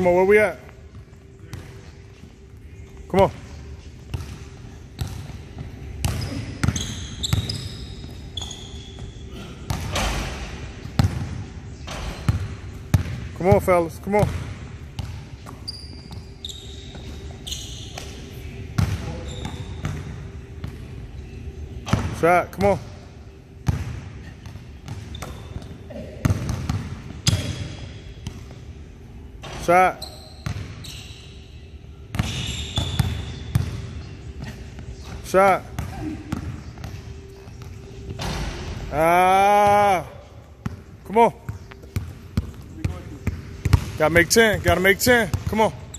come on, where we at? Come on. Come on, fellas, come on. Shot, come on. Shot. Shot. Ah. Come on. Gotta make 10. Gotta make 10. Come on.